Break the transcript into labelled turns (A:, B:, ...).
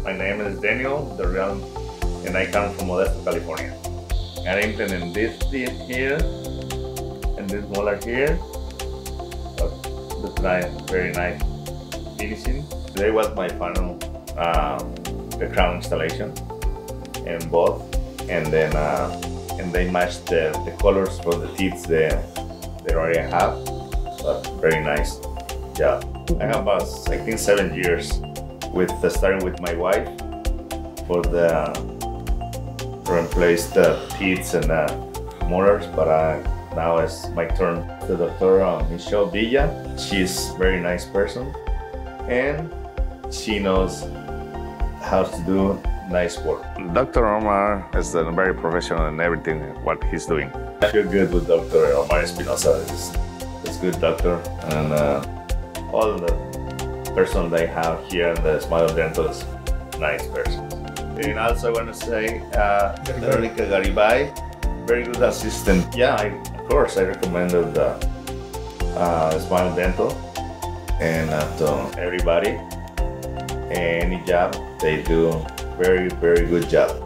A: My name is Daniel and I come from Modesto, California. I implemented this teeth here and this molar here. That's nice, very nice finishing. Today was my final the crown installation in both, and then and they matched the colors for the teeth they already have. So very nice job. I have about I think 7 years with starting with my wife for to replace the teeth and molars, but now it's my turn. The Dr. Michelle Villa, she's a very nice person and she knows how to do nice work.
B: Dr. Omar is very professional in everything what he's doing.
A: I feel good with Dr. Omar Espinosa. It's good doctor, and all the person they have here in the Smile Dental is nice person. And also I want to say Veronica Garibay, very good assistant. Yeah, of course I recommended Smile Dental and to everybody. Any job they do, very good job.